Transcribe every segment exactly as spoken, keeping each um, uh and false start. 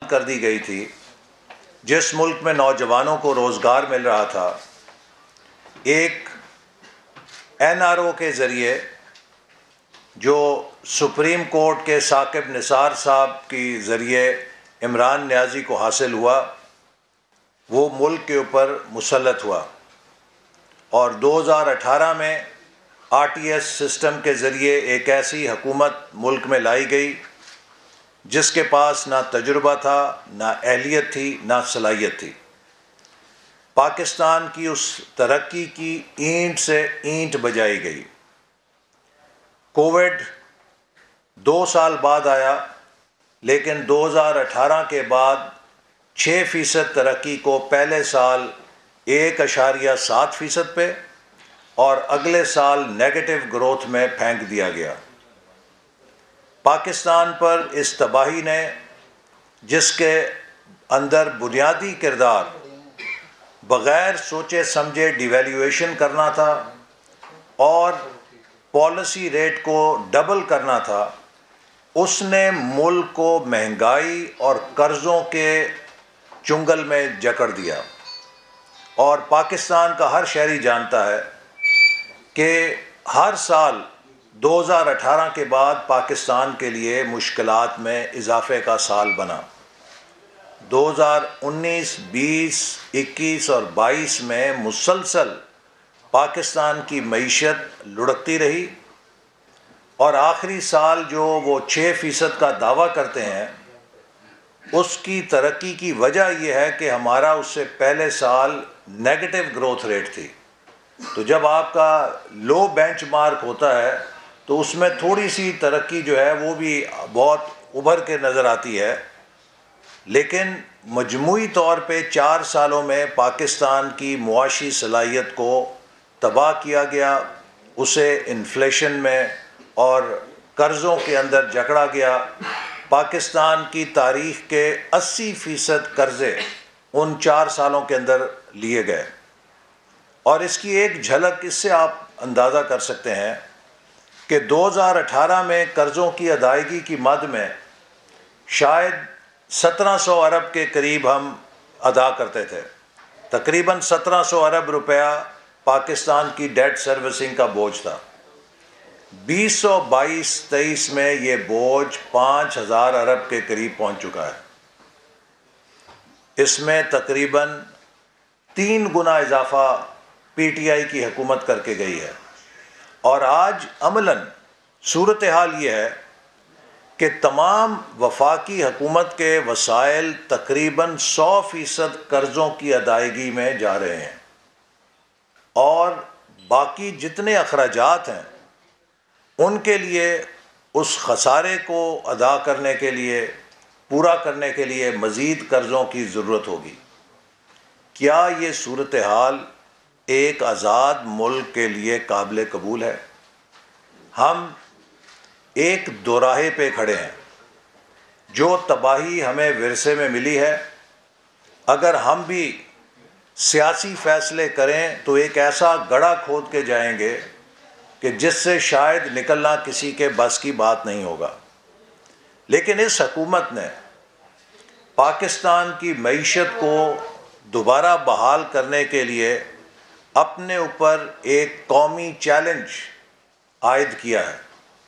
कर दी गई थी, जिस मुल्क में नौजवानों को रोज़गार मिल रहा था, एक एन आर ओ के ज़रिए जो सुप्रीम कोर्ट के साकिब निसार साहब की ज़रिए इमरान नियाज़ी को हासिल हुआ, वो मुल्क के ऊपर मुसल्लत हुआ और दो हज़ार अठारह में आर टी एस सिस्टम के ज़रिए एक ऐसी हुकूमत मुल्क में लाई गई जिसके पास ना तजुर्बा था, ना अहलियत थी, ना सलाहियत थी। पाकिस्तान की उस तरक्की की ईंट से ईंट बजाई गई। कोविड दो साल बाद आया, लेकिन दो हज़ार अठारह के बाद छः फ़ीसद तरक्की को पहले साल एक अशारिया सात फ़ीसद पे और अगले साल नेगेटिव ग्रोथ में फेंक दिया गया। पाकिस्तान पर इस तबाही ने, जिसके अंदर बुनियादी किरदार बग़ैर सोचे समझे डिवैल्यूएशन करना था और पॉलिसी रेट को डबल करना था, उसने मुल्क को महंगाई और कर्ज़ों के चुंगल में जकड़ दिया। और पाकिस्तान का हर शहरी जानता है कि हर साल दो हज़ार अठारह के बाद पाकिस्तान के लिए मुश्किलात में इजाफे का साल बना। दो हज़ार उन्नीस, बीस, इक्कीस और बाईस में मुसलसल पाकिस्तान की मईशत लुढ़कती रही और आखिरी साल जो वो छः फ़ीसद का दावा करते हैं, उसकी तरक्की की वजह यह है कि हमारा उससे पहले साल नेगेटिव ग्रोथ रेट थी। तो जब आपका लो बेंचमार्क होता है तो उसमें थोड़ी सी तरक्की जो है वो भी बहुत उभर के नज़र आती है, लेकिन मजमूई तौर पे चार सालों में पाकिस्तान की मुआशी सलाहियत को तबाह किया गया, उसे इन्फ्लेशन में और कर्ज़ों के अंदर जकड़ा गया। पाकिस्तान की तारीख़ के अस्सी फ़ीसद कर्ज़े उन चार सालों के अंदर लिए गए और इसकी एक झलक इससे आप अंदाज़ा कर सकते हैं कि दो हज़ार अठारह में कर्ज़ों की अदायगी की मद में शायद सत्रह सौ अरब के करीब हम अदा करते थे। तकरीबन सत्रह सौ अरब रुपया पाकिस्तान की डेट सर्विसिंग का बोझ था। बीस सौ बाईस तेईस में ये बोझ पाँच हज़ार अरब के करीब पहुंच चुका है। इसमें तकरीबन तीन गुना इजाफा पी टी आई की हुकूमत करके गई है और आज अमलन सूरत हाल ये है कि तमाम वफाकी हुकूमत के वसाइल तकरीबन सौ फ़ीसद कर्ज़ों की अदायगी में जा रहे हैं और बाकी जितने अखराजात हैं उनके लिए उस खसारे को अदा करने के लिए, पूरा करने के लिए मज़ीद कर्ज़ों की ज़रूरत होगी। क्या ये सूरत हाल एक आज़ाद मुल्क के लिए काबिल कबूल है? हम एक दोराहे पे खड़े हैं। जो तबाही हमें विरसे में मिली है, अगर हम भी सियासी फ़ैसले करें तो एक ऐसा गड़ा खोद के जाएंगे कि जिससे शायद निकलना किसी के बस की बात नहीं होगा। लेकिन इस हुकूमत ने पाकिस्तान की मईशत को दोबारा बहाल करने के लिए अपने ऊपर एक कौमी चैलेंज आयद किया है।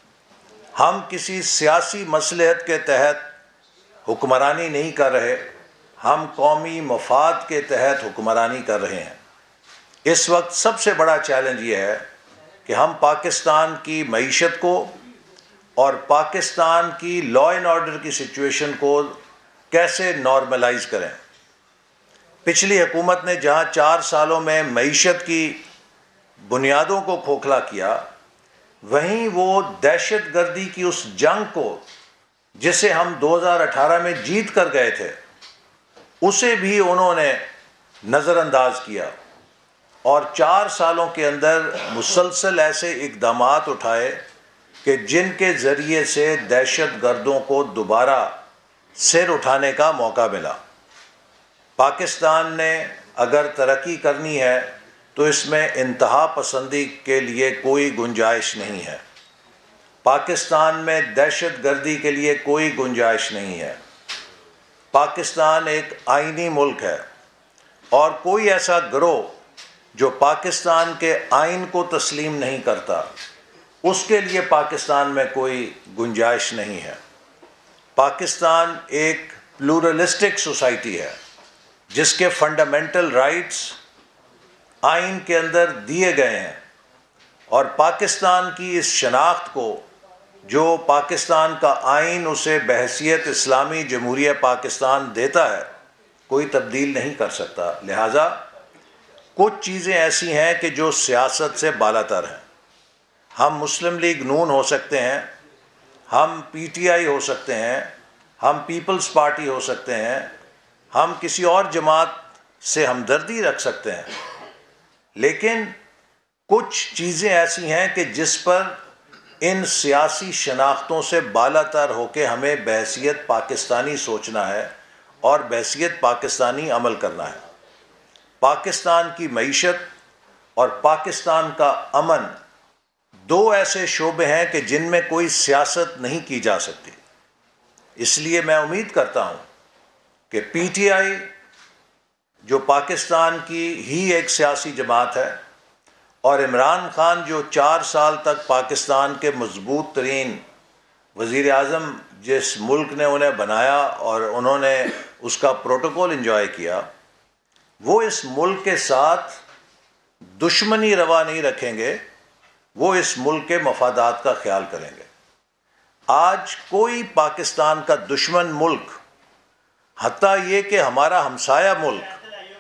हम किसी सियासी मसलहत के तहत हुक्मरानी नहीं कर रहे, हम कौमी मफाद के तहत हुक्मरानी कर रहे हैं। इस वक्त सबसे बड़ा चैलेंज ये है कि हम पाकिस्तान की मईशत को और पाकिस्तान की लॉ एंड ऑर्डर की सिचुएशन को कैसे नॉर्मलाइज करें। पिछली हुकूमत ने जहां चार सालों में मईशत की बुनियादों को खोखला किया, वहीं वो दहशत गर्दी की उस जंग को जिसे हम दो हज़ार अठारह में जीत कर गए थे, उसे भी उन्होंने नज़रअंदाज किया और चार सालों के अंदर मुसलसल ऐसे इक़दामात उठाए कि जिनके ज़रिए से दहशत गर्दों को दोबारा सिर उठाने का मौका मिला। पाकिस्तान ने अगर तरक्की करनी है तो इसमें इंतहा पसंदी के लिए कोई गुंजाइश नहीं है। पाकिस्तान में दहशत गर्दी के लिए कोई गुंजाइश नहीं है। पाकिस्तान एक आईनी मुल्क है और कोई ऐसा गिरोह जो पाकिस्तान के आइन को तस्लीम नहीं करता, उसके लिए पाकिस्तान में कोई गुंजाइश नहीं है। पाकिस्तान एक प्लूरलिस्टिक सोसाइटी है जिसके फंडामेंटल राइट्स आइन के अंदर दिए गए हैं, और पाकिस्तान की इस शनाख्त को जो पाकिस्तान का आइन उसे बहैसियत इस्लामी जमहूरिया पाकिस्तान देता है, कोई तब्दील नहीं कर सकता। लिहाजा कुछ चीज़ें ऐसी हैं कि जो सियासत से बालातर हैं। हम मुस्लिम लीग नून हो सकते हैं, हम पीटीआई हो सकते हैं, हम पीपल्स पार्टी हो सकते हैं, हम किसी और जमात से हमदर्दी रख सकते हैं, लेकिन कुछ चीज़ें ऐसी हैं कि जिस पर इन सियासी शनाख्तों से बालातर होकर हमें बहैसियत पाकिस्तानी सोचना है और बहैसियत पाकिस्तानी अमल करना है। पाकिस्तान की मईशत और पाकिस्तान का अमन दो ऐसे शोबे हैं कि जिनमें कोई सियासत नहीं की जा सकती। इसलिए मैं उम्मीद करता हूँ कि पीटीआई जो पाकिस्तान की ही एक सियासी जमात है और इमरान खान जो चार साल तक पाकिस्तान के मजबूत तरीन वज़ीर आज़म जिस मुल्क ने उन्हें बनाया और उन्होंने उसका प्रोटोकॉल एंजॉय किया, वो इस मुल्क के साथ दुश्मनी रवा नहीं रखेंगे, वो इस मुल्क के मफादात का ख्याल करेंगे। आज कोई पाकिस्तान का दुश्मन मुल्क, हत्ता ये कि हमारा हमसाया मुल्क,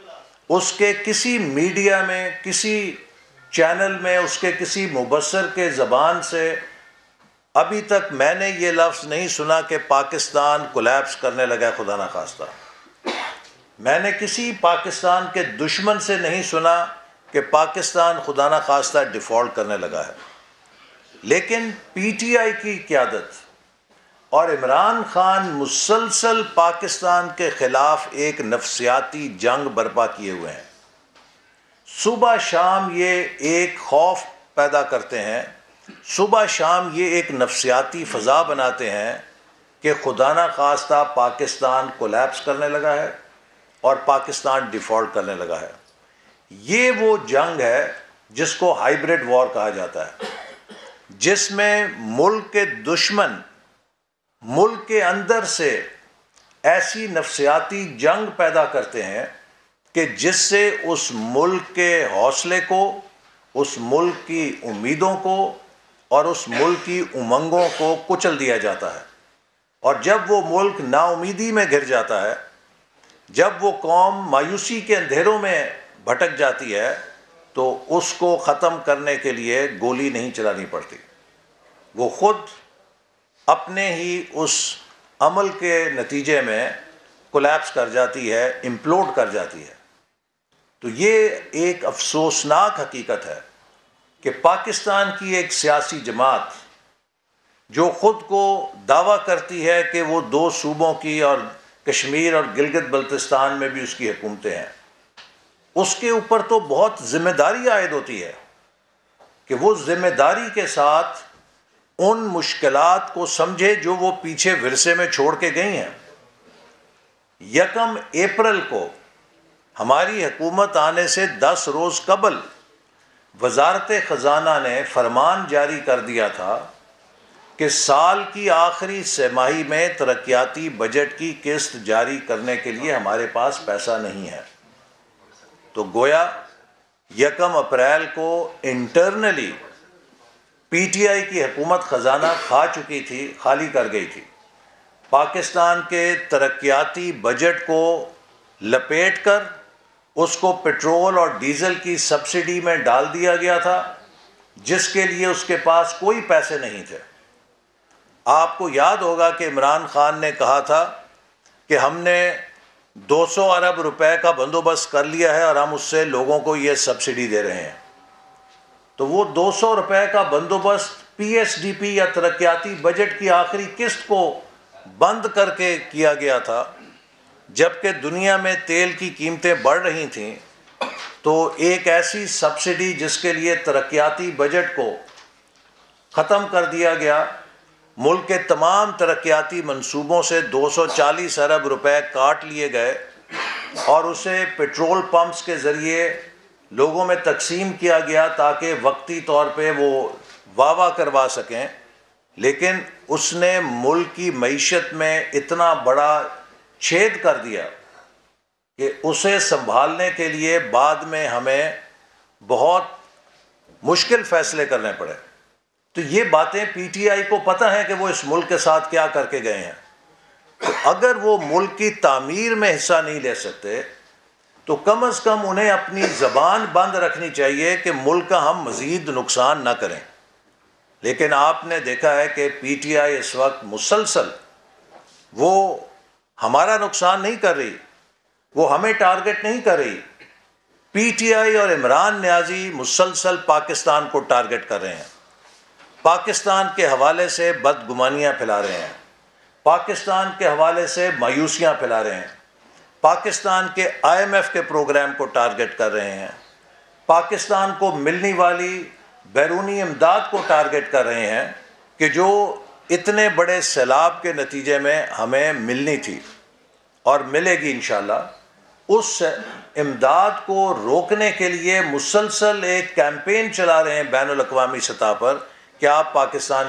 उसके किसी मीडिया में, किसी चैनल में, उसके किसी मुबस्सर के ज़बान से अभी तक मैंने ये लफ्ज़ नहीं सुना कि पाकिस्तान कोलैप्स करने लगा। खुदा ना खास्ता, मैंने किसी पाकिस्तान के दुश्मन से नहीं सुना कि पाकिस्तान खुदा ना खास्ता डिफ़ॉल्ट करने लगा है। लेकिन पीटीआई की क़यादत और इमरान खान मुसलसल पाकिस्तान के ख़िलाफ़ एक नफसियाती जंग बर्पा किए हुए हैं। सुबह शाम ये एक खौफ पैदा करते हैं, सुबह शाम ये एक नफसियाती फ़ज़ा बनाते हैं कि खुदा ना खास्ता पाकिस्तान कोलैप्स करने लगा है और पाकिस्तान डिफ़ॉल्ट करने लगा है। ये वो जंग है जिसको हाइब्रिड वॉर कहा जाता है, जिसमें मुल्क के दुश्मन मुल्क के अंदर से ऐसी नफसियाती जंग पैदा करते हैं कि जिससे उस मुल्क के हौसले को, उस मुल्क की उम्मीदों को और उस मुल्क की उमंगों को कुचल दिया जाता है। और जब वो मुल्क नाउमीदी में घिर जाता है, जब वो कौम मायूसी के अंधेरों में भटक जाती है, तो उसको ख़त्म करने के लिए गोली नहीं चलानी पड़ती, वो ख़ुद अपने ही उस अमल के नतीजे में कोलैप्स कर जाती है, इम्प्लोड कर जाती है। तो ये एक अफसोसनाक हकीकत है कि पाकिस्तान की एक सियासी जमात जो ख़ुद को दावा करती है कि वो दो सूबों की और कश्मीर और गिलगित बल्तिस्तान में भी उसकी हुकूमतें हैं, उसके ऊपर तो बहुत ज़िम्मेदारी आयद होती है कि वो ज़िम्मेदारी के साथ उन मुश्किलात को समझे जो वो पीछे विरसे में छोड़ के गई हैं। यकम अप्रैल को हमारी हुकूमत आने से दस रोज़ कबल वजारत ख़जाना ने फरमान जारी कर दिया था कि साल की आखिरी छमाही में तरक्याती बजट की किस्त जारी करने के लिए हमारे पास पैसा नहीं है। तो गोया यकम अप्रैल को इंटरनली पीटीआई की हुकूमत ख़जाना खा चुकी थी, खाली कर गई थी। पाकिस्तान के तरक्याती बजट को लपेट कर उसको पेट्रोल और डीज़ल की सब्सिडी में डाल दिया गया था, जिसके लिए उसके पास कोई पैसे नहीं थे। आपको याद होगा कि इमरान खान ने कहा था कि हमने दो सौ अरब रुपए का बंदोबस्त कर लिया है और हम उससे लोगों को ये सब्सिडी दे रहे हैं। तो वो दो सौ रुपए का बंदोबस्त पीएसडीपी या तरक्याती बजट की आखिरी किस्त को बंद करके किया गया था, जबकि दुनिया में तेल की कीमतें बढ़ रही थीं। तो एक ऐसी सब्सिडी जिसके लिए तरक्याती बजट को ख़त्म कर दिया गया, मुल्क के तमाम तरक्याती मंसूबों से दो सौ चालीस अरब रुपए काट लिए गए और उसे पेट्रोल पंप्स के ज़रिए लोगों में तकसीम किया गया ताकि वक्ती तौर पे वो वाह वाह करवा सकें। लेकिन उसने मुल्क की मईशत में इतना बड़ा छेद कर दिया कि उसे संभालने के लिए बाद में हमें बहुत मुश्किल फ़ैसले करने पड़े। तो ये बातें पीटीआई को पता है कि वो इस मुल्क के साथ क्या करके गए हैं। तो अगर वो मुल्क की तामीर में हिस्सा नहीं ले सकते तो कम अज़ कम उन्हें अपनी ज़बान बंद रखनी चाहिए कि मुल्क का हम मज़ीद नुकसान ना करें। लेकिन आपने देखा है कि पीटीआई इस वक्त मुसलसल वो हमारा नुकसान नहीं कर रही, वो हमें टारगेट नहीं कर रही। पीटीआई और इमरान नियाज़ी मुसलसल पाकिस्तान को टारगेट कर रहे हैं, पाकिस्तान के हवाले से बदगुमानियाँ फैला रहे हैं, पाकिस्तान के हवाले से मायूसियाँ फैला रहे हैं, पाकिस्तान के आईएमएफ के प्रोग्राम को टारगेट कर रहे हैं, पाकिस्तान को मिलने वाली बैरूनी इमदाद को टारगेट कर रहे हैं कि जो इतने बड़े सैलाब के नतीजे में हमें मिलनी थी और मिलेगी इंशाल्लाह। उस इमदाद को रोकने के लिए मुसलसल एक कैंपेन चला रहे हैं बैनुल अक़वामी सतह पर कि आप पाकिस्तान